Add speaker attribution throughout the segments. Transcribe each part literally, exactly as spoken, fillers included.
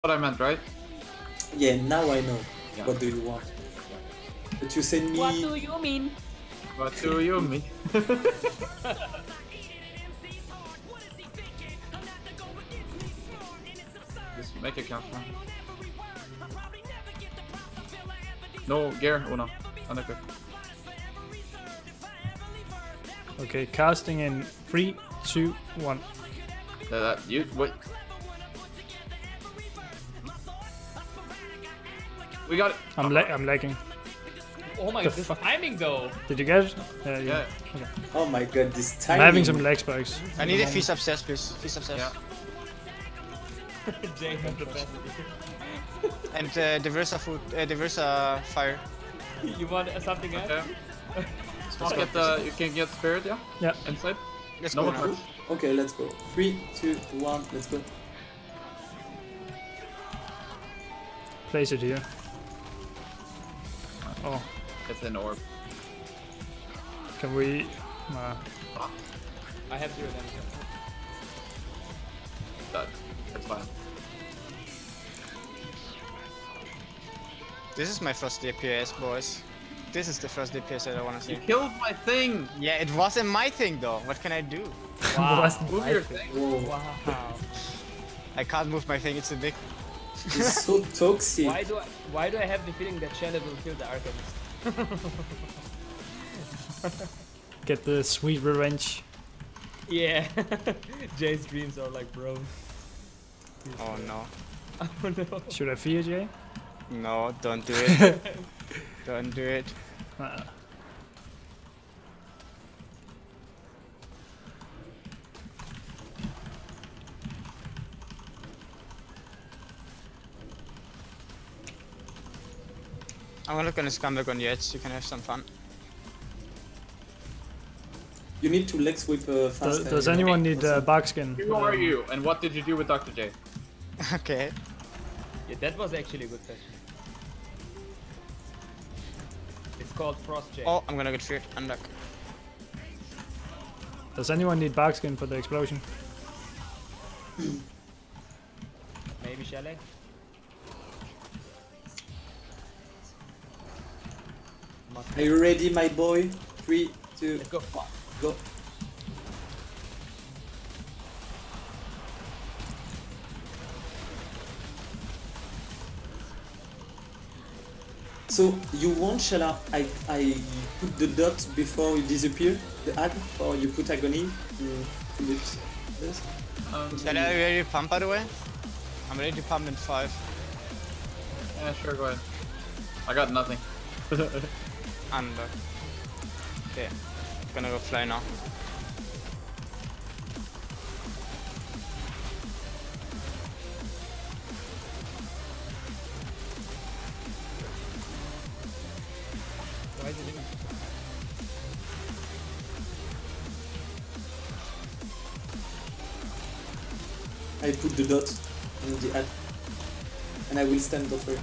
Speaker 1: what I meant, right?
Speaker 2: Yeah, now I know.
Speaker 1: Yeah.
Speaker 2: What do you want? But you send me...
Speaker 3: What do you mean?
Speaker 1: What do you mean? Just make a count, man. No gear, Uno. Unequip.
Speaker 4: Okay, casting in three, two, one.
Speaker 1: Uh, that you wait. We got it.
Speaker 4: I'm la I'm lagging.
Speaker 3: Oh my
Speaker 4: The
Speaker 3: god, this
Speaker 4: fuck?
Speaker 3: timing though.
Speaker 4: Did you get it? Yeah. you-
Speaker 1: Yeah.
Speaker 4: Okay.
Speaker 2: Oh my god, this
Speaker 4: I'm
Speaker 2: timing.
Speaker 4: having some lag spikes.
Speaker 5: I need a feast upstairs, please. Feast upstairs.
Speaker 1: Yeah.
Speaker 3: Jay had the best.
Speaker 5: And uh, diversa food, uh, diversa fire.
Speaker 3: You want something else?
Speaker 1: Okay. Smoke get the. You can get spirit, yeah.
Speaker 4: Yeah.
Speaker 1: Inside.
Speaker 5: Let's
Speaker 1: No
Speaker 5: go
Speaker 1: one
Speaker 5: now.
Speaker 1: touch.
Speaker 2: Okay, let's go. Three, two, one, let's go.
Speaker 4: Place it here. Oh,
Speaker 1: It's an orb.
Speaker 4: can we? Uh,
Speaker 3: I have zero damage.
Speaker 1: That. It's fine.
Speaker 5: This is my first D P S, boys. This is the first D P S that I want to see.
Speaker 1: You killed my thing.
Speaker 5: Yeah, it wasn't my thing though. What can I do?
Speaker 3: Wow.
Speaker 1: Move your thing.
Speaker 2: Whoa,
Speaker 3: Wow.
Speaker 5: I can't move my thing. It's a big.
Speaker 2: it's so toxic.
Speaker 3: Why do I why do I have the feeling that Shella will kill the Arcanist?
Speaker 4: get the sweet revenge.
Speaker 3: Yeah. Jay's dreams are like bro.
Speaker 5: Oh no.
Speaker 3: Oh no.
Speaker 4: Should I fear Jay?
Speaker 5: No, don't do it. Don't do it.
Speaker 4: Uh,
Speaker 5: I'm gonna look on a scumbag on the edge. You can have some fun.
Speaker 2: You need to leg sweep uh,
Speaker 4: does,
Speaker 2: fast.
Speaker 4: does anyone need uh, barkskin?
Speaker 1: Who are you? And what did you do with Doctor J?
Speaker 5: Okay.
Speaker 3: Yeah, that was actually a good question. It's called Frost Jay.
Speaker 5: Oh, I'm gonna get feared. Unluck.
Speaker 4: Does anyone need barkskin for the explosion?
Speaker 3: Maybe Shella? Must
Speaker 2: Are you ready, my boy? Three, two,
Speaker 3: Let's go.
Speaker 2: go. So you want Shella? I I put the dot before you disappear. The ad, or you put agony. Mm, put it. Yes.
Speaker 1: Um,
Speaker 5: Shall I ready to pump by the way? I'm ready to pump in five.
Speaker 1: yeah, sure, go ahead. I got nothing.
Speaker 5: Unluck. Okay. Gonna go fly now.
Speaker 3: Why is it in?
Speaker 2: I put the dot in the ad, and I will stand buffer.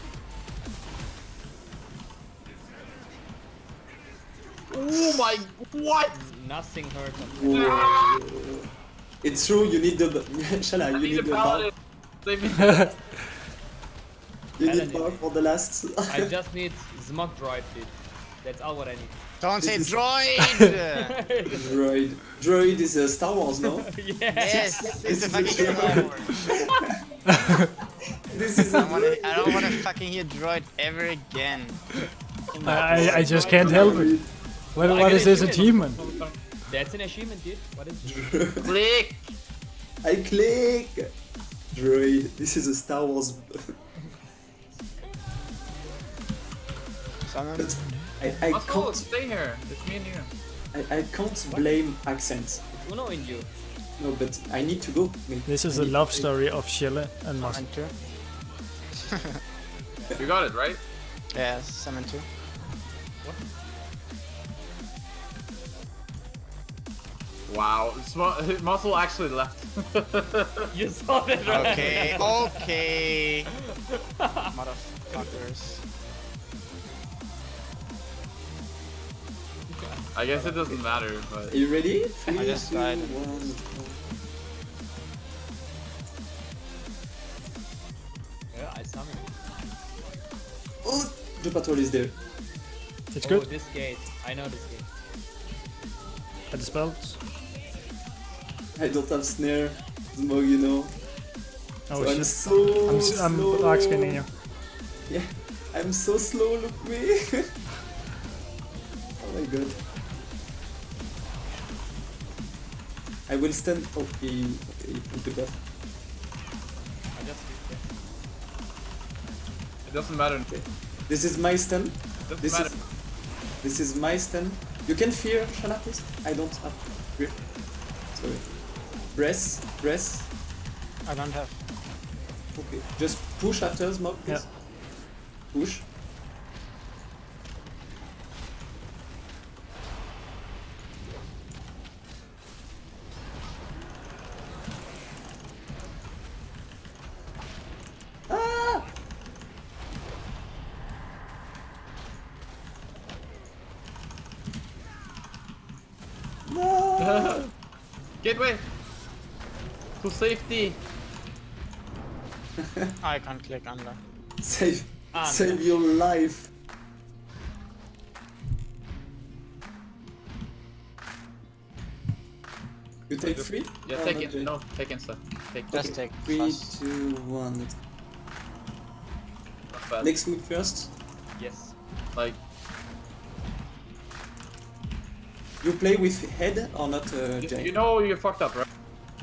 Speaker 1: Oh my! What?
Speaker 3: Nothing hurt him.
Speaker 2: Whoa. It's true. You need the Shella.
Speaker 1: I
Speaker 2: You
Speaker 1: need
Speaker 2: need
Speaker 1: a
Speaker 2: the bar.
Speaker 1: paladin. Save me.
Speaker 2: You need
Speaker 3: Paladin.
Speaker 2: bar for the last.
Speaker 3: I just need Smog Droid, dude. That's all what I need.
Speaker 5: Don't say
Speaker 2: This is-
Speaker 5: droid!
Speaker 2: Droid. Droid is a Star Wars, no?
Speaker 3: Yes.
Speaker 5: Yes, it's a
Speaker 2: It's
Speaker 5: fucking
Speaker 2: the
Speaker 5: Star Wars.
Speaker 2: This is
Speaker 5: I,
Speaker 2: a
Speaker 5: wanna, I don't wanna fucking hear droid ever again.
Speaker 4: I, I, I just can't help it. What,
Speaker 3: I
Speaker 4: what
Speaker 3: get
Speaker 4: is this
Speaker 3: achievement.
Speaker 4: achievement?
Speaker 3: That's an achievement, dude. What is it?
Speaker 1: Click.
Speaker 2: I click. Droid. This is a Star Wars.
Speaker 5: Summon.
Speaker 2: But I, I
Speaker 1: Muscle,
Speaker 2: can't.
Speaker 1: stay here. It's me and you.
Speaker 2: I, I can't blame accents.
Speaker 3: Uno in you.
Speaker 2: No, but I need to go. I mean,
Speaker 4: This is
Speaker 2: I
Speaker 4: a
Speaker 2: need
Speaker 4: love
Speaker 2: to-
Speaker 4: story of Shella and Moss.
Speaker 5: Summon two.
Speaker 1: You got it, right?
Speaker 5: Yeah, summon two.
Speaker 1: Wow. Sm- Muscle actually left.
Speaker 3: You saw that, right?
Speaker 5: Okay, okay. Motherfuckers.
Speaker 1: I guess it doesn't matter, but
Speaker 2: Are you ready? Three,
Speaker 5: I just
Speaker 2: two,
Speaker 5: died.
Speaker 2: one. Oh, the patrol is there.
Speaker 4: It's
Speaker 3: Oh,
Speaker 4: good.
Speaker 3: this gate. I know this gate.
Speaker 4: At the spells.
Speaker 2: I don't have snare, Smog, you know.
Speaker 4: Oh
Speaker 2: so I'm
Speaker 4: shit.
Speaker 2: so
Speaker 4: I'm, s- I'm
Speaker 2: slow.
Speaker 4: black spinning you.
Speaker 2: Yeah, I'm so slow, look me. Oh my god. I will stand. Oh, he, okay, he put the buff.
Speaker 3: I just did that.
Speaker 1: It doesn't matter.
Speaker 2: Okay. This is my stand.
Speaker 1: It doesn't
Speaker 2: This
Speaker 1: matter.
Speaker 2: is this is my stand. You can fear, Shala, please. I don't have fear. Sorry. Press, press.
Speaker 5: I don't have.
Speaker 2: Okay, just push after Smoke, please.
Speaker 4: Yeah.
Speaker 2: Push. Ah! No!
Speaker 1: Gateway! To safety!
Speaker 5: I can't click unlock.
Speaker 2: Save,
Speaker 3: Ah,
Speaker 2: save your life. You take three?
Speaker 1: Yeah,
Speaker 2: Or
Speaker 1: take
Speaker 2: not
Speaker 1: it.
Speaker 2: take?
Speaker 1: No, take instead. Take
Speaker 5: Just take
Speaker 2: Three,
Speaker 5: fast.
Speaker 2: two, one. Let's
Speaker 1: not bad.
Speaker 2: Next move first.
Speaker 3: Yes.
Speaker 1: Like,
Speaker 2: You play with head or not, uh,
Speaker 1: you,
Speaker 2: Jay?
Speaker 1: you know you fucked up, right?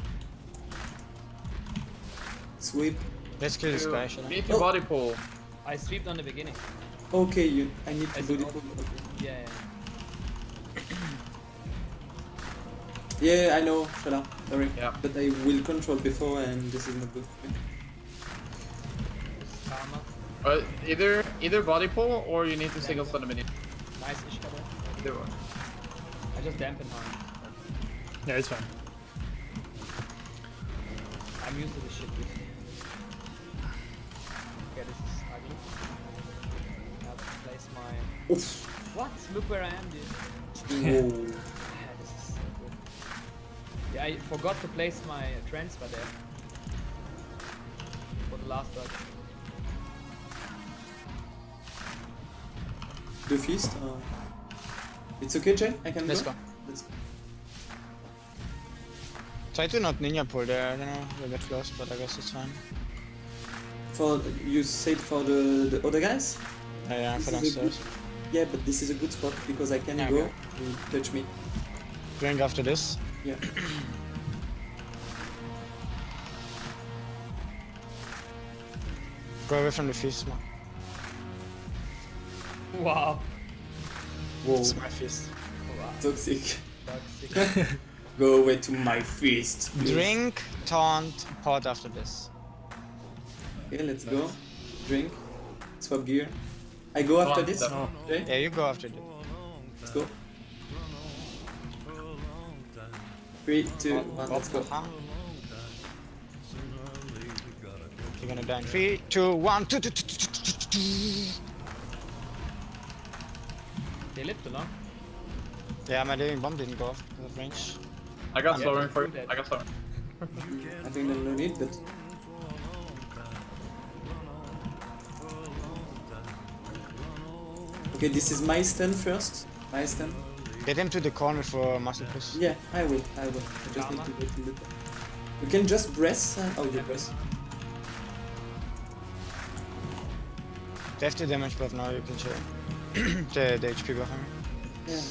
Speaker 2: Sweep.
Speaker 5: Let's kill this
Speaker 1: You
Speaker 5: guy, shall I?
Speaker 1: need to
Speaker 2: Oh.
Speaker 1: body pull.
Speaker 3: I swept on the beginning.
Speaker 2: Okay, you. I need to
Speaker 3: As
Speaker 2: body
Speaker 3: an
Speaker 2: pull. Okay.
Speaker 3: Yeah, yeah.
Speaker 2: Yeah, I know. Shala. Sorry.
Speaker 1: Yeah.
Speaker 2: But I will control before, and this is not good.
Speaker 3: Karma.
Speaker 1: Uh, either either body pull or you need to single stun a minute.
Speaker 3: Nice ish cover.
Speaker 1: Either one.
Speaker 3: I just dampen hard.
Speaker 4: Yeah, it's fine.
Speaker 3: I'm used to this shit. Dude. Okay, this is ugly. I have to place my.
Speaker 2: Oof.
Speaker 3: What? Look where I am, dude.
Speaker 2: Whoa.
Speaker 3: Yeah, this is so good. Yeah, I forgot to place my transfer there. For the last dodge.
Speaker 2: The feast. Uh... It's okay, Jay. I can
Speaker 5: Let's
Speaker 2: go.
Speaker 5: go.
Speaker 2: Let's go.
Speaker 5: Try to not ninja pull there, I don't know, we're a bit close, but I guess it's fine.
Speaker 2: For you said for the the other guys.
Speaker 5: Yeah, yeah,
Speaker 2: This
Speaker 5: for
Speaker 2: is a
Speaker 5: downstairs.
Speaker 2: Yeah, but this is a good spot because I can
Speaker 5: Yeah,
Speaker 2: go.
Speaker 5: okay.
Speaker 2: You touch me.
Speaker 5: Drink after this.
Speaker 2: Yeah.
Speaker 5: Go away from the feast, man.
Speaker 3: Wow.
Speaker 2: Whoa.
Speaker 5: It's my feast.
Speaker 3: Wow.
Speaker 2: Toxic.
Speaker 3: Toxic.
Speaker 2: Go away to my feast. please.
Speaker 5: Drink, taunt, pot after this.
Speaker 2: Okay, let's go. Drink. Swap gear. I go after
Speaker 1: on,
Speaker 2: this.
Speaker 1: step.
Speaker 2: Jay,
Speaker 5: Yeah, you go after this.
Speaker 2: let's go. Three, two,
Speaker 5: Pot,
Speaker 2: one.
Speaker 5: pot,
Speaker 2: Let's go.
Speaker 5: uh-huh. You're gonna die in three, two, one, two, two, two, two, two, two, two.
Speaker 3: They lived too long.
Speaker 5: Yeah, my living bomb didn't go off because of range.
Speaker 1: I got
Speaker 3: Yeah,
Speaker 1: slowing
Speaker 3: do
Speaker 1: for you.
Speaker 3: that.
Speaker 1: I got slowing.
Speaker 2: I think there's no need, but okay. This is my stand first. My stand.
Speaker 5: Get him to the corner for muscle push.
Speaker 2: Yeah, I will. I will. I just need to wait a little. You can just press. Uh, oh, you press.
Speaker 5: They have the damage buff now, you can chill. the, the H P buff, I mean.
Speaker 2: Yeah.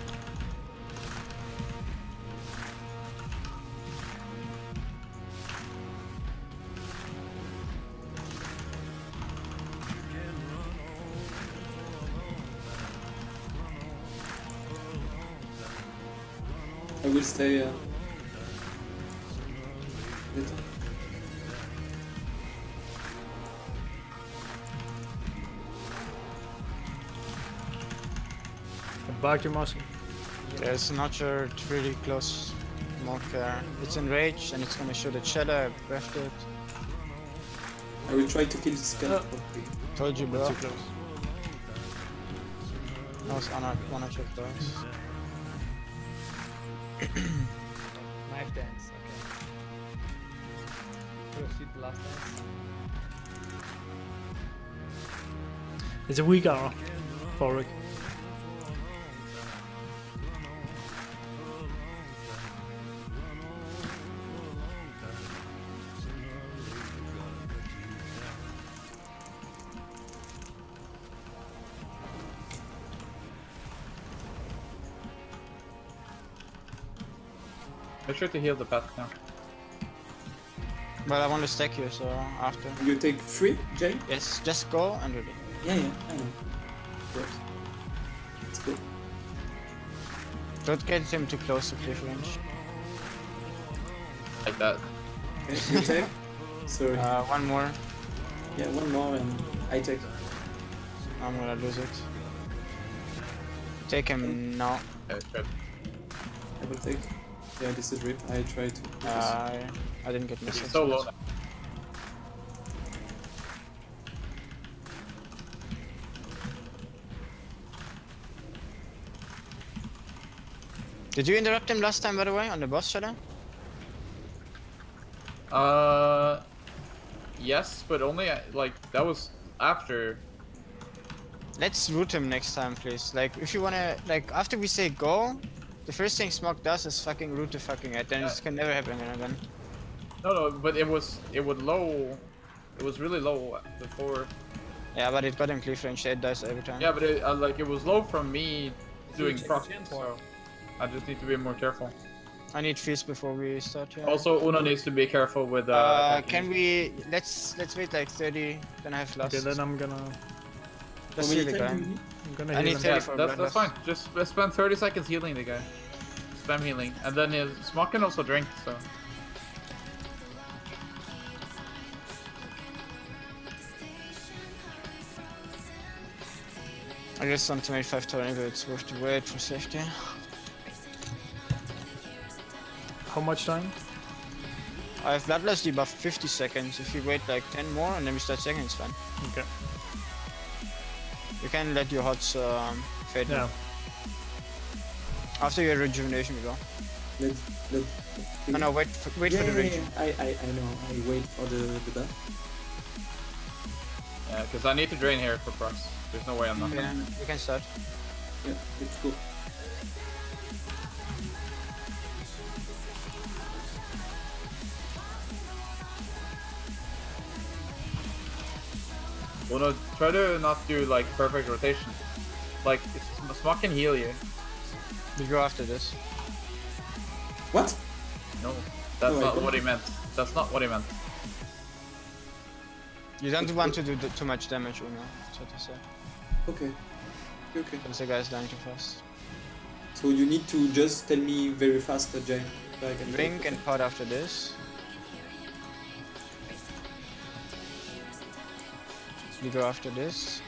Speaker 2: I will stay. Uh, little.
Speaker 4: Back to muscle.
Speaker 5: There's an archer really close mark there. It's enraged and it's gonna shoot at Shadow. I breathed it.
Speaker 2: I will try to kill this guy.
Speaker 4: Uh.
Speaker 2: Okay.
Speaker 5: Told you, bro.
Speaker 4: Too close.
Speaker 5: That was one, ar- one archer twice.
Speaker 3: Knife dance, okay. Proceed the last dance.
Speaker 4: It's a weak hour for Rick.
Speaker 1: Make sure to heal the path now.
Speaker 5: But I want to stack you, so after.
Speaker 2: You take three, Jay?
Speaker 5: Yes, just go and ready.
Speaker 2: Yeah, yeah, I know. Right. Let's go.
Speaker 5: Don't get him too close to cliff range.
Speaker 1: Like that.
Speaker 2: Okay, you take? Sorry.
Speaker 5: Uh, one more.
Speaker 2: Yeah, one more and I take.
Speaker 5: I'm gonna lose it. Take him now.
Speaker 1: Okay, good.
Speaker 2: I will take. Yeah, this is rip. I try to.
Speaker 5: Uh, I didn't get
Speaker 1: He's
Speaker 5: missed.
Speaker 1: so low now.
Speaker 5: Did you interrupt him last time, by the way, on the boss shadow?
Speaker 1: Uh, yes, but only uh, like that was after.
Speaker 5: Let's root him next time, please. Like, if you wanna, like, after we say go, the first thing Smog does is fucking root the fucking head, then this can never happen again.
Speaker 1: No, no, but it was it was low. It was really low before.
Speaker 5: Yeah, but it got him cliff range, it dies every time.
Speaker 1: Yeah, but it, uh, like it was low from me doing
Speaker 3: check
Speaker 1: proc,
Speaker 3: the gen
Speaker 1: so
Speaker 3: port.
Speaker 1: I just need to be more careful.
Speaker 5: I need feast before we start here.
Speaker 1: Also, Uno needs to be careful with. Uh,
Speaker 5: Uh,
Speaker 1: attacking.
Speaker 5: can we, let's, let's wait like thirty, then I have lost.
Speaker 4: Okay, then I'm gonna
Speaker 5: Just
Speaker 2: How
Speaker 5: heal
Speaker 2: many
Speaker 5: the
Speaker 2: time
Speaker 5: guy.
Speaker 2: do you need?
Speaker 4: I'm gonna
Speaker 5: I
Speaker 4: heal
Speaker 5: need
Speaker 4: him.
Speaker 5: thirty
Speaker 1: Yeah,
Speaker 5: for
Speaker 1: that's,
Speaker 5: blood
Speaker 1: that's
Speaker 5: loss.
Speaker 1: fine. Just uh, spend thirty seconds healing the guy. Spam healing, and then his Smog can also drink. So
Speaker 5: I guess on twenty-five tornado it's worth to wait for safety.
Speaker 4: How much time?
Speaker 5: I have Bloodlust debuff fifty seconds. If you wait like ten more and then we start second, it's fine.
Speaker 4: Okay.
Speaker 5: You can let your hots um, fade
Speaker 4: Yeah.
Speaker 5: now. After your rejuvenation we go.
Speaker 2: Let, let,
Speaker 5: No, no, wait for, wait
Speaker 2: yeah,
Speaker 5: for the
Speaker 2: yeah,
Speaker 5: regen.
Speaker 2: yeah. I, I, I know. I wait for the, the buff.
Speaker 1: yeah, because I need to drain here for procs. There's no way I'm not.
Speaker 5: Yeah, you can start.
Speaker 2: Yeah, it's cool.
Speaker 1: Uno, try to not do like perfect rotation. Like it's, Smog can heal you.
Speaker 5: We go after this.
Speaker 2: What?
Speaker 1: No, that's
Speaker 2: Oh, I
Speaker 1: not
Speaker 2: don't-
Speaker 1: what he meant. That's not what he meant.
Speaker 5: You don't want to do th- too much damage, Uno. That's what I said.
Speaker 2: Okay. Okay.
Speaker 5: Because the guy's dying too fast.
Speaker 2: So you need to just tell me very fast, uh, Jay. So I can
Speaker 5: Blink and pot after this. We go after this.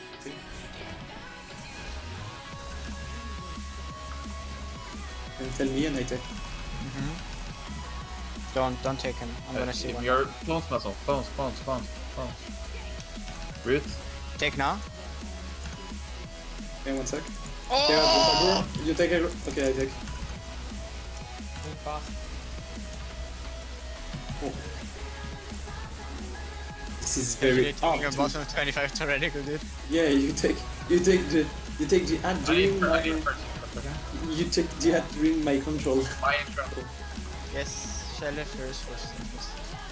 Speaker 2: And tell me and I take.
Speaker 5: Mm-hmm. Don't, don't take him. I'm gonna see
Speaker 1: If
Speaker 5: one.
Speaker 1: you're clones muscle, clones, clones, clones, clones. Root.
Speaker 5: Take now.
Speaker 2: Okay, one sec.
Speaker 5: Oh!
Speaker 2: Yeah, aggro. You take aggro. Okay, I take.
Speaker 3: Move fast.
Speaker 2: Oh. This is very
Speaker 5: taking a
Speaker 2: hard.
Speaker 5: bottom of twenty-five tyrannical, dude.
Speaker 2: Yeah, you take you take the you take the ad
Speaker 1: I
Speaker 2: during
Speaker 1: need, I
Speaker 2: my
Speaker 1: need first. Okay.
Speaker 2: you take the ad during my control.
Speaker 1: My intro.
Speaker 5: Yes, Shell first, first, first.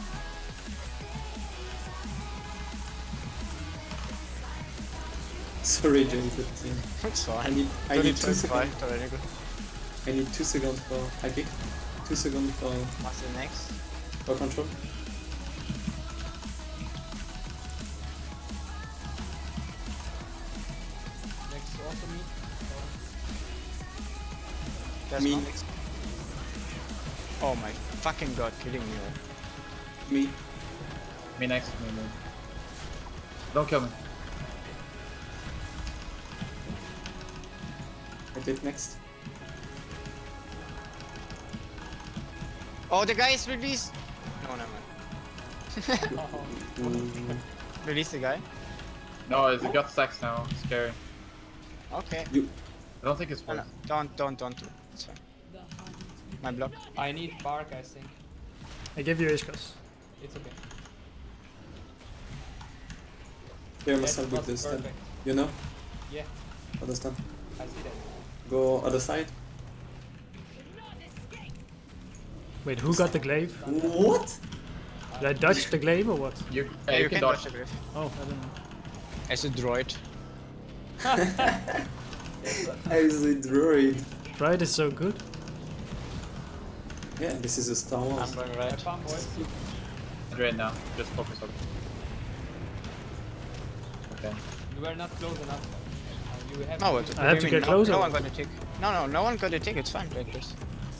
Speaker 2: Sorry, Jay, but uh,
Speaker 5: It's
Speaker 2: I
Speaker 5: fine.
Speaker 2: need I
Speaker 5: Only
Speaker 2: need two seconds.
Speaker 5: twenty-five tyrannical.
Speaker 2: I need two seconds for I kick. Two seconds for
Speaker 5: What's the next?
Speaker 2: for control.
Speaker 3: Next also me.
Speaker 5: That's
Speaker 2: Me.
Speaker 5: one. Oh my fucking god, killing me.
Speaker 2: Me.
Speaker 1: Me next. Me, me. Don't kill me.
Speaker 2: I take next.
Speaker 5: Oh, the guy is released! No, never mind.
Speaker 2: Mm,
Speaker 5: Release the guy?
Speaker 1: No, it's a gut stacks now. It's scary.
Speaker 5: Okay.
Speaker 2: you
Speaker 1: I don't think it's
Speaker 5: No,
Speaker 1: worth.
Speaker 5: no, don't, don't, don't do it. It's fine. My block.
Speaker 3: I need bark, I think.
Speaker 4: I give you Ishkas.
Speaker 3: It's okay.
Speaker 2: clear
Speaker 3: That
Speaker 2: myself with
Speaker 3: was
Speaker 2: this then.
Speaker 3: perfect.
Speaker 2: You know?
Speaker 3: Yeah,
Speaker 2: Understand?
Speaker 3: I see that.
Speaker 2: Go other side.
Speaker 4: Wait, who got the glaive?
Speaker 2: What?
Speaker 4: Did I dodge the glaive or what?
Speaker 1: You,
Speaker 5: Yeah,
Speaker 1: yeah,
Speaker 5: you,
Speaker 1: you
Speaker 5: can
Speaker 1: can
Speaker 5: dodge
Speaker 1: dodge.
Speaker 5: the glaive.
Speaker 4: Oh, I don't know.
Speaker 5: As a droid.
Speaker 2: As a droid.
Speaker 4: Right is so good.
Speaker 2: Yeah, this is a Star Wars.
Speaker 5: I'm going
Speaker 3: Have
Speaker 5: right.
Speaker 3: fun, boys.
Speaker 1: Right now, just focus on. Okay.
Speaker 3: You were not close enough. Uh, you have
Speaker 5: No,
Speaker 3: to
Speaker 5: what?
Speaker 4: I have to
Speaker 5: what do you
Speaker 4: get
Speaker 5: mean? No-
Speaker 4: closer.
Speaker 5: No, one got the tick. No, no, no one got the tick. It's fine, like this.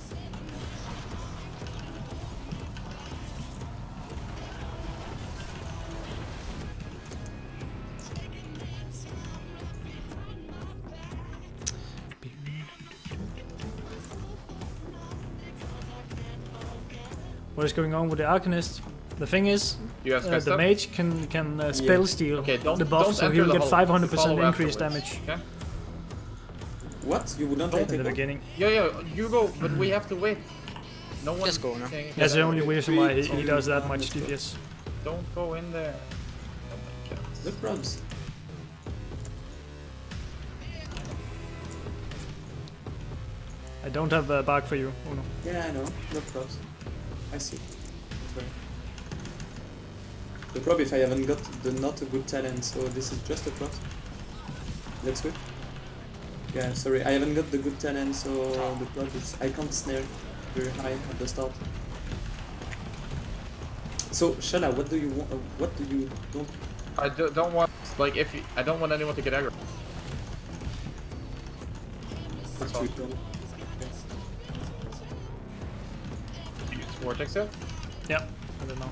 Speaker 4: What is going on with the Arcanist? The thing is,
Speaker 1: You have
Speaker 4: uh,
Speaker 1: spaced
Speaker 4: the
Speaker 1: up?
Speaker 4: mage can can uh, spell steal
Speaker 1: Okay, don't
Speaker 4: the buff,
Speaker 1: don't
Speaker 4: so
Speaker 1: enter
Speaker 4: he will
Speaker 1: the
Speaker 4: get
Speaker 1: hole.
Speaker 4: five hundred percent
Speaker 1: Follow
Speaker 4: increased
Speaker 1: afterwards,
Speaker 4: damage
Speaker 1: Okay.
Speaker 2: What? You wouldn't
Speaker 1: Don't
Speaker 2: take
Speaker 4: in the
Speaker 2: it?
Speaker 4: beginning.
Speaker 1: Yeah, yeah. You go, but we have to wait. No one.
Speaker 5: Just go now.
Speaker 1: can get
Speaker 4: That's the
Speaker 1: out.
Speaker 4: only reason why he, he does that much
Speaker 2: Let's go.
Speaker 4: D P S.
Speaker 1: Don't go in there. Oh my god.
Speaker 2: No probs.
Speaker 4: I don't have a bag for you. Oh no.
Speaker 2: Yeah, I know. No probs. I see. Sorry. The prob if I haven't got the not a good talent, so this is just a prop. Let's go. Yeah, sorry, I haven't got the good talent, so the prop is I can't snare very high at the start. So Shala, what do you want? Uh, what do you don't?
Speaker 1: I do, don't want like if you, I don't want anyone to get aggro. That's
Speaker 2: What
Speaker 1: all.
Speaker 2: you don't?
Speaker 1: You use vortex yet?
Speaker 4: Yeah, I don't know.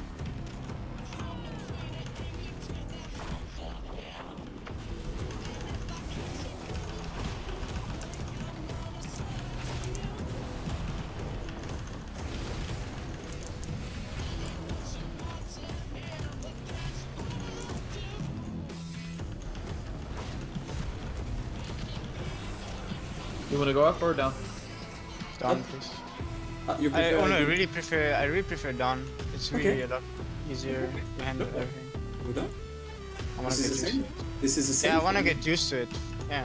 Speaker 1: You want to go up or down?
Speaker 5: Down,
Speaker 2: Up.
Speaker 5: please.
Speaker 2: Uh, you
Speaker 5: I,
Speaker 2: prefer?
Speaker 5: oh no, I really prefer. I really prefer down. It's really
Speaker 2: Okay.
Speaker 5: a lot easier to handle everything.
Speaker 2: Go down?
Speaker 5: I wanna
Speaker 2: This
Speaker 5: get
Speaker 2: is the
Speaker 5: used
Speaker 2: same.
Speaker 5: to it.
Speaker 2: This is the same.
Speaker 5: Yeah, I
Speaker 2: for
Speaker 5: wanna
Speaker 2: me.
Speaker 5: get used to it. Yeah.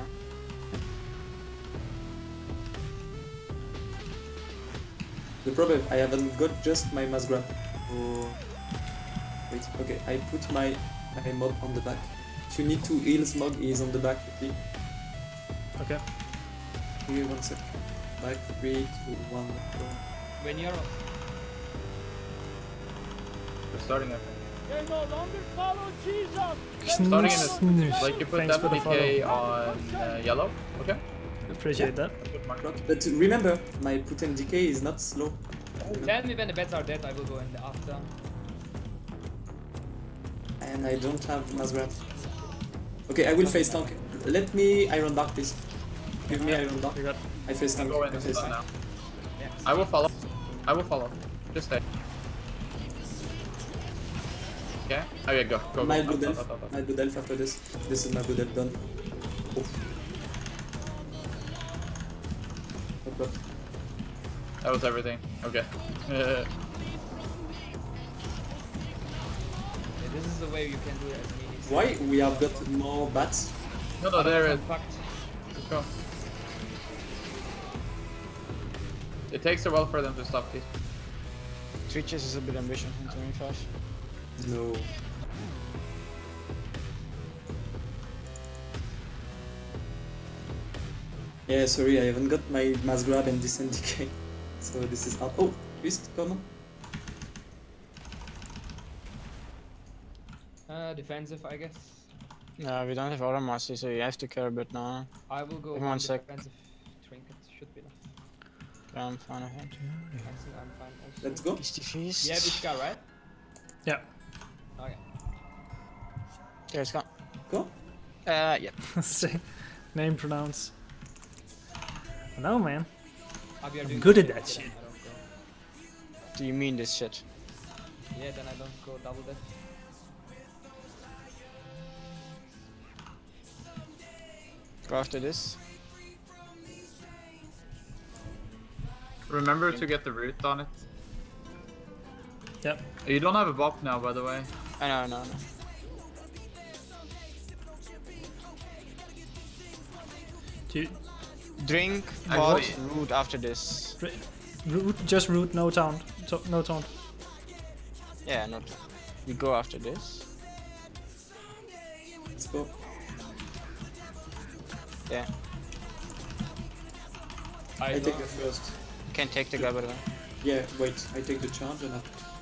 Speaker 2: The problem I haven't got just my mass grab. Oh. Wait, okay, I put my my mob on the back. If you need to heal Smog, he is on the back, okay?
Speaker 4: Okay.
Speaker 2: Give me one sec. Back, three, two, one, go.
Speaker 3: When you're
Speaker 1: We're starting up.
Speaker 3: They no longer follow Jesus.
Speaker 1: Starting in
Speaker 4: Snooze.
Speaker 1: a, like you put
Speaker 4: Thanks for the
Speaker 1: F P K
Speaker 4: follow.
Speaker 1: on uh, yellow. Okay.
Speaker 4: Appreciate that.
Speaker 1: Good mark.
Speaker 2: Rock. But remember, my put and decay is not slow.
Speaker 3: Tell me when the bets are dead, I will go in the after.
Speaker 2: And I don't have mass grab. Okay, I will face tank. Let me Iron Dark, please. Give me Iron Dark.
Speaker 4: You got.
Speaker 2: I face tank.
Speaker 1: Go
Speaker 2: I
Speaker 1: in and
Speaker 2: face
Speaker 1: stun
Speaker 2: tank.
Speaker 1: now.
Speaker 3: Yeah.
Speaker 1: I will follow. I will follow. Just stay. Okay. Okay, go. Go.
Speaker 2: My
Speaker 1: go.
Speaker 2: good
Speaker 1: Up,
Speaker 2: elf.
Speaker 1: up, up, up.
Speaker 2: My good elf after this. This is my good elf done. Oof. Up, up.
Speaker 1: That was everything. Okay.
Speaker 3: Yeah, this is the way you can do it as minis.
Speaker 2: Why we have got more bats?
Speaker 1: no, no, there it is.
Speaker 3: Fact.
Speaker 1: Let's go. It takes a while for them to stop these.
Speaker 5: Three chases is a bit ambitious in twenty-five.
Speaker 2: No. Yeah, sorry, I haven't got my mass grab and descent decay. So this is out. Oh, twist, come on.
Speaker 3: Uh, defensive, I guess.
Speaker 5: No, we don't have auto mastery, so you have to care a bit now.
Speaker 3: I will go
Speaker 5: Give me one
Speaker 3: on the
Speaker 5: sec.
Speaker 3: defensive trinket. Should be enough.
Speaker 5: Okay, I'm fine, I think.
Speaker 3: I think I'm fine also.
Speaker 2: Let's go.
Speaker 5: Feasty feast.
Speaker 3: Yeah, Vishka, right?
Speaker 4: Yeah.
Speaker 3: Okay.
Speaker 5: Okay, it's gone.
Speaker 2: Go.
Speaker 5: Uh, yeah.
Speaker 4: Say, name pronounce. No man.
Speaker 3: If you are
Speaker 4: I'm
Speaker 3: doing
Speaker 4: good at
Speaker 3: double
Speaker 4: that
Speaker 3: kill,
Speaker 4: shit.
Speaker 3: I don't go.
Speaker 5: Do you mean this shit?
Speaker 3: Yeah, then I don't go double death.
Speaker 5: Go after this.
Speaker 1: Remember to get the root on it.
Speaker 4: Yep.
Speaker 1: You don't have a bop now, by the way.
Speaker 5: I know, no, no.
Speaker 4: You,
Speaker 5: Drink,
Speaker 1: Actually-
Speaker 5: pause, root after this.
Speaker 4: root, just root, no taunt. To, no taunt.
Speaker 5: Yeah, not. We go after this.
Speaker 2: Let's go.
Speaker 5: Yeah.
Speaker 3: I,
Speaker 2: I
Speaker 3: don't-
Speaker 2: take the first.
Speaker 5: Can take the guy by the way.
Speaker 2: Yeah, wait. I take the charge and I...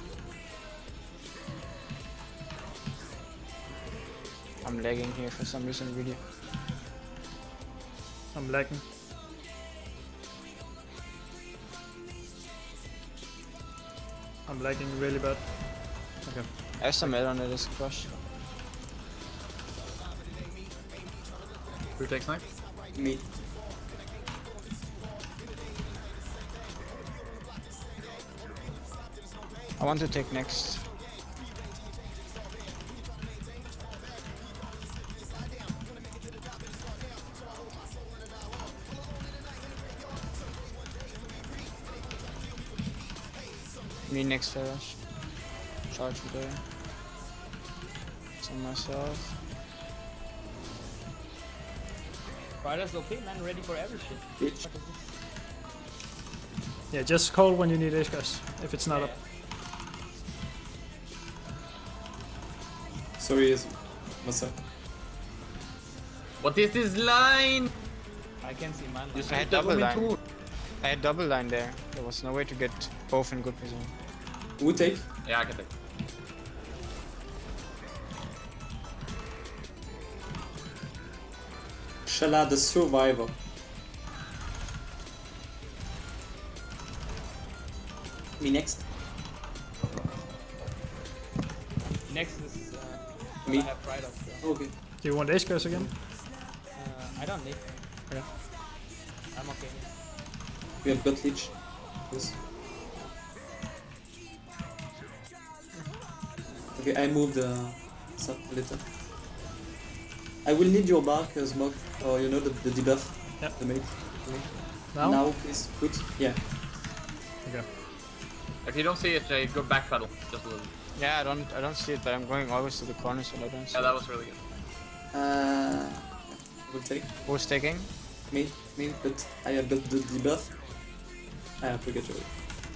Speaker 5: I'm lagging here for some reason, really.
Speaker 4: I'm lagging. I'm lagging really bad. Okay.
Speaker 5: I have some add on this crush.
Speaker 1: Who takes next?
Speaker 2: Me.
Speaker 5: I want to take next. Me next flash. Charge there. On myself.
Speaker 3: Ryder's okay, man. Ready for every shit.
Speaker 2: Bitch.
Speaker 3: What is this?
Speaker 4: Yeah, just call when you need Ace, guys. If it's not
Speaker 3: Yeah,
Speaker 4: up.
Speaker 2: Sorry, is what's up?
Speaker 1: What is this line?
Speaker 3: I can see man.
Speaker 1: Just
Speaker 5: I had
Speaker 1: hit the
Speaker 5: double
Speaker 1: woman
Speaker 5: line.
Speaker 1: too.
Speaker 5: I had double line there. There was no way to get both in good position.
Speaker 2: Who take?
Speaker 1: Yeah, I can take.
Speaker 2: Shala the survivor. Me next.
Speaker 3: Next is uh,
Speaker 2: Me.
Speaker 3: I have Ryder. So.
Speaker 2: Okay.
Speaker 4: Do you want Ace, guys, again?
Speaker 3: Uh, I don't need.
Speaker 4: Okay.
Speaker 3: I'm okay.
Speaker 2: We have got leech. Yes. Okay, I moved the sub a little. I will need your bark, uh, smoke, or you know the, the debuff.
Speaker 4: Yep.
Speaker 2: The mate.
Speaker 4: Now?
Speaker 2: Now, please put. Yeah.
Speaker 4: Okay.
Speaker 1: If you don't see it, Jay, go back pedal just a little.
Speaker 5: Yeah, I don't I don't see it, but I'm going always to the corner so I don't see
Speaker 1: Yeah,
Speaker 5: it.
Speaker 1: that was really good.
Speaker 2: Uh, will take
Speaker 5: Who's taking?
Speaker 2: me, me, but I have got the debuff. I forget you.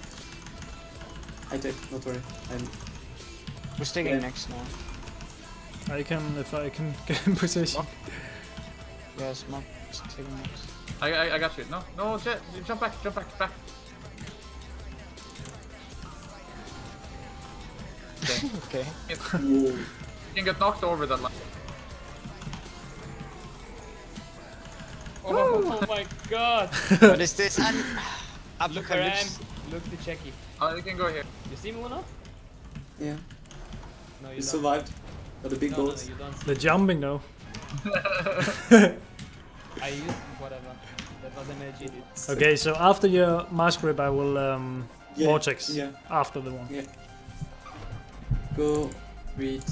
Speaker 2: I take, not worry. I'm.
Speaker 5: Who's taking
Speaker 2: Yeah.
Speaker 5: next now?
Speaker 4: I can, if I can get in position.
Speaker 5: Yeah, Smoke is taking next.
Speaker 1: I, I, I got you. No, no, Jay, jump back, jump back, back.
Speaker 5: Okay.
Speaker 2: Whoa.
Speaker 1: You can get knocked over that line.
Speaker 3: Oh, my god!
Speaker 5: What is this? Un
Speaker 3: Look where I am.
Speaker 5: Apocalypse.
Speaker 3: Look the checky.
Speaker 1: Uh, you can go here.
Speaker 3: You see me, Uno?
Speaker 2: Yeah.
Speaker 3: No, you
Speaker 2: You
Speaker 3: don't.
Speaker 2: survived. Got the big
Speaker 3: No, no, no,
Speaker 2: balls.
Speaker 3: you don't. See.
Speaker 4: The jumping, though.
Speaker 3: I used whatever. That was an L G.
Speaker 4: Okay, so after your mask rip, I will um,
Speaker 2: Yeah,
Speaker 4: vortex.
Speaker 2: yeah.
Speaker 4: After the one.
Speaker 2: Yeah. Go. Read.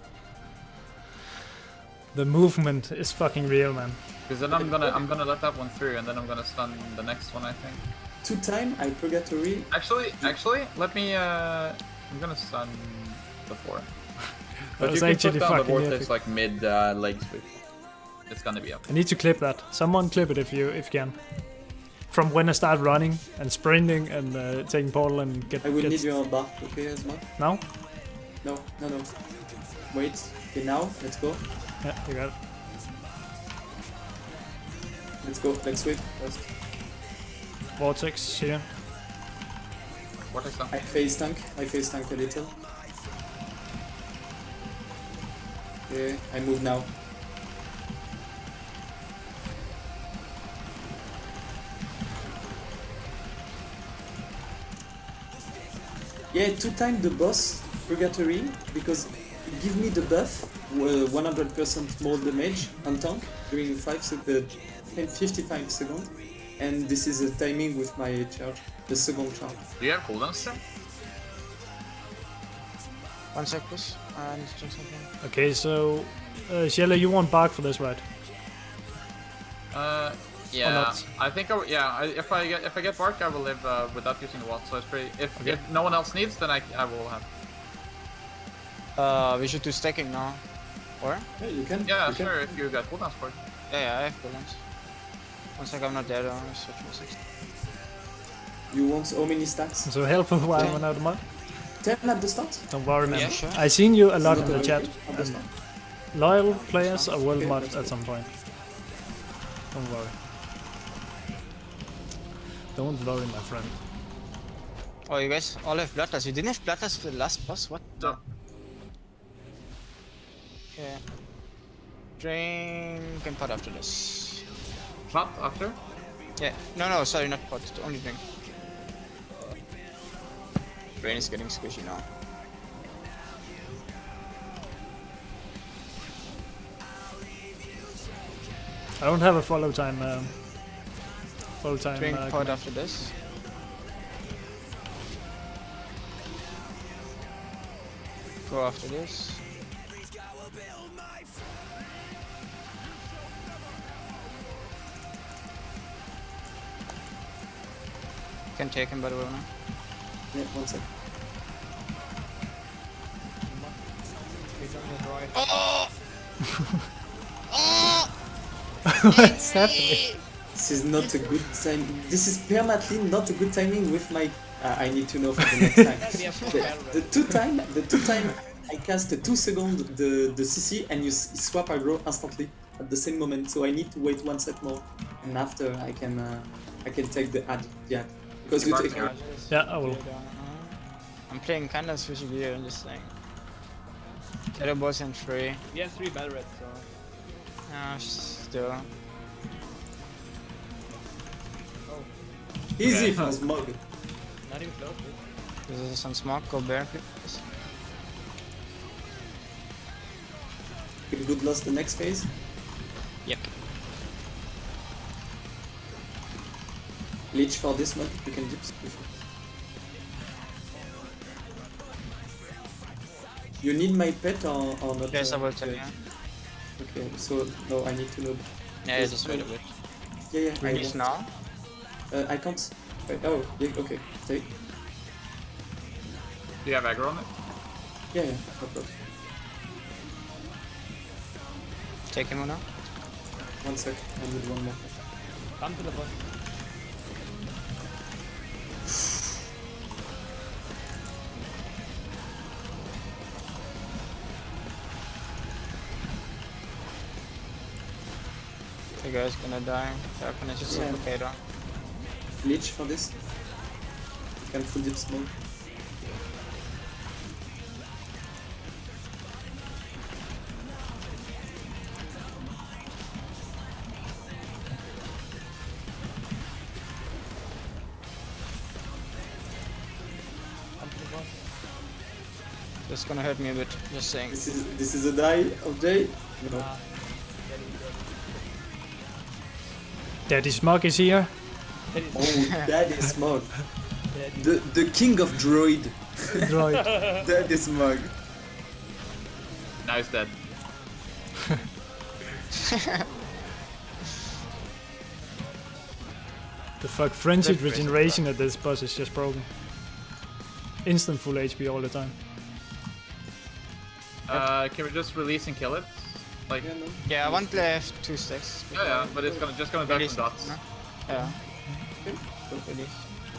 Speaker 4: The movement is fucking real, man.
Speaker 1: Because then I'm gonna I'm gonna let that one through, and then I'm gonna stun the next one, I think.
Speaker 2: Two time I purgatory.
Speaker 1: Actually, actually, let me. Uh, I'm gonna stun before.
Speaker 4: That
Speaker 1: But
Speaker 4: was
Speaker 1: you can
Speaker 4: actually
Speaker 1: put down the
Speaker 4: fucking
Speaker 1: vortex
Speaker 4: epic.
Speaker 1: like mid uh, leg sweep. It's gonna be up.
Speaker 4: I need to clip that. Someone clip it if you if you can. From when I start running and sprinting and uh, taking portal and get.
Speaker 2: I will
Speaker 4: get
Speaker 2: need your bark, okay, Asma?
Speaker 4: Now?
Speaker 2: No, no, no. Wait. Okay, now, let's go.
Speaker 4: Yeah, you got it.
Speaker 2: Let's go. Let's wait first.
Speaker 4: Vortex here.
Speaker 1: Vortex stun.
Speaker 2: I face tank. I face tank a little. Okay, I move now. Yeah, two time the boss purgatory because it give me the buff uh, one hundred percent more damage on tank during five sec- uh, fifty-five seconds, and this is a timing with my charge, the second charge.
Speaker 1: Do you have cooldowns, Jay?
Speaker 5: One sec, please. I need to check something.
Speaker 4: Okay, so uh, Shella, you want bark for this, right?
Speaker 1: Uh, yeah.
Speaker 4: not?
Speaker 1: I think. I, w- yeah. I, if I get if I get bark, I will live uh, without using the wall. So it's pretty. If
Speaker 4: Okay.
Speaker 1: if no one else needs, then I I will have.
Speaker 5: Uh, we should do stacking now. Or?
Speaker 2: Yeah, you can.
Speaker 1: Yeah,
Speaker 2: you can.
Speaker 1: sure. If you got cooldowns for it.
Speaker 5: Yeah, yeah, I have cooldowns. One sec, I'm not there though. I'm switching to six.
Speaker 2: You want how many stacks?
Speaker 4: So helpful while I'm out of mod.
Speaker 2: ten at the start?
Speaker 4: Don't worry, man.
Speaker 5: Yeah, sure.
Speaker 4: I seen you a lot
Speaker 2: Not
Speaker 4: in the
Speaker 2: a-
Speaker 4: chat.
Speaker 2: at the start.
Speaker 4: Loyal players are well
Speaker 2: Okay,
Speaker 4: mod
Speaker 2: that's
Speaker 4: at
Speaker 2: good.
Speaker 4: some point. Don't worry. Don't worry, my friend.
Speaker 5: Oh, you guys all have Bloodlust. You didn't have Bloodlust for the last boss? What the?
Speaker 1: No.
Speaker 5: Okay. Drink and pot after this.
Speaker 1: Not after?
Speaker 5: Yeah. No, no, sorry, not pot. Only drink. Brain is getting squishy now.
Speaker 4: I don't have a follow time. Um, follow time.
Speaker 5: Drink
Speaker 4: Uh,
Speaker 5: pot
Speaker 4: command.
Speaker 5: after this. Go after this. Can take him by the way now.
Speaker 2: Yeah, one sec.
Speaker 3: He's on the droid.
Speaker 5: Oh!
Speaker 4: What's happening?
Speaker 2: This is not a good time. This is permanently not a good timing with my. Uh, I need to know for the next time.
Speaker 3: We have four
Speaker 2: the,
Speaker 3: barrels.
Speaker 2: the two time, the two time I cast the two second the the C C and you s- swap aggro instantly at the same moment. So I need to wait one set more, and after I can uh, I can take the ad. Yeah, because you take.
Speaker 4: Yeah, I will.
Speaker 5: I'm playing kind of switchy gear and just saying. Shadow boss and free.
Speaker 3: We have three battle reds, so.
Speaker 5: Ah, still.
Speaker 3: Oh,
Speaker 2: Easy
Speaker 1: Okay.
Speaker 2: for Smog.
Speaker 3: not even close, dude.
Speaker 5: This is some smoke. Go bear, please.
Speaker 2: Can good loss the next phase.
Speaker 5: Yep.
Speaker 2: Leech for this one. You can dip. You need my pet or, or not?
Speaker 5: Yes, I
Speaker 2: uh,
Speaker 5: will tell
Speaker 2: uh,
Speaker 5: you.
Speaker 2: Okay, so no, I need to know.
Speaker 5: Yeah,
Speaker 2: Yes,
Speaker 5: just wait a bit.
Speaker 2: Yeah, yeah. I
Speaker 5: Release
Speaker 2: want-
Speaker 5: now.
Speaker 2: Uh, I can't. Wait, oh, yeah, okay. Take.
Speaker 1: Do you have aggro on it?
Speaker 2: Yeah, yeah. No problem.
Speaker 5: Take him now.
Speaker 2: One sec. I need one more.
Speaker 3: Come to the boss.
Speaker 5: You guys gonna die. Darkness is
Speaker 2: Yeah.
Speaker 5: okay though.
Speaker 2: Leech for this. You can full dip smoke.
Speaker 3: Come to the boss.
Speaker 5: That's gonna hurt me a bit. Just saying.
Speaker 2: This is this is a die of Jay. No.
Speaker 3: Ah, Daddy,
Speaker 4: Daddy Smog is here.
Speaker 3: Daddy.
Speaker 2: Oh, that is Smog.
Speaker 3: Daddy.
Speaker 2: The the king of droid.
Speaker 4: Droid.
Speaker 2: That is Smog.
Speaker 1: Now he's dead.
Speaker 4: The fuck, frenzied
Speaker 5: That's crazy,
Speaker 4: regeneration at this boss is just broken. Instant full H P all the time.
Speaker 1: Uh, can we just release and kill it? Like,
Speaker 2: Yeah, no.
Speaker 5: Yeah, one left, two stacks.
Speaker 1: yeah, yeah, but it's gonna just gonna die
Speaker 5: Release.
Speaker 1: from dots.
Speaker 5: No? Yeah.
Speaker 2: Okay.
Speaker 5: Release.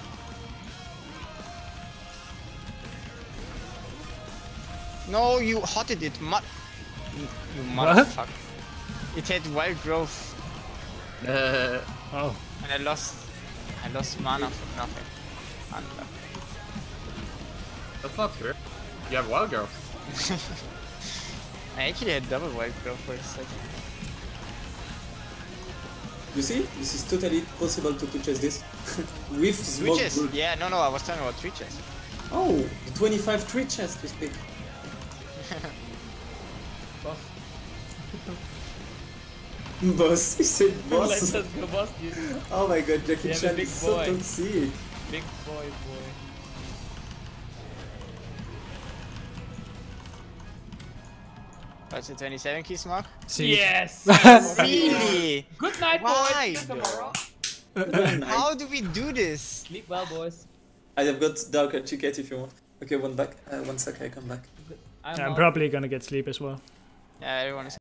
Speaker 5: No, you hotted it, mud. You you
Speaker 4: What?
Speaker 5: motherfucker. It had wild growth,
Speaker 1: Uh,
Speaker 4: Oh,
Speaker 5: and I lost. I lost mana for nothing. Unlucky.
Speaker 1: that's not true. You have wild growth.
Speaker 5: I actually had double wild growth for a second.
Speaker 2: You see, this is totally possible to purchase this with Smog.
Speaker 5: Twitches?
Speaker 2: Brood.
Speaker 5: Yeah, no, no, I was talking about Twitches.
Speaker 2: Oh, the twenty-five tree chest to speak.
Speaker 3: Boss.
Speaker 2: Boss, he said
Speaker 3: Let's
Speaker 2: boss.
Speaker 3: just go boss, dude.
Speaker 2: Oh my god, Jackie
Speaker 3: Yeah,
Speaker 2: Chan
Speaker 3: big
Speaker 2: is so
Speaker 3: boy.
Speaker 2: toxic.
Speaker 3: Big boy, boy.
Speaker 5: What's the twenty-seven key smoke?
Speaker 4: see.
Speaker 3: Yes!
Speaker 5: Really?
Speaker 3: Good night,
Speaker 5: Why,
Speaker 3: boys! See you tomorrow.
Speaker 2: Very nice.
Speaker 5: How do we do this?
Speaker 3: Sleep well, boys.
Speaker 2: I have got darker ticket if you want. Okay, one back. Uh, one sec, I come back.
Speaker 3: I'm
Speaker 4: I'm
Speaker 3: out.
Speaker 4: probably gonna get sleep as well.
Speaker 5: Yeah, everyone is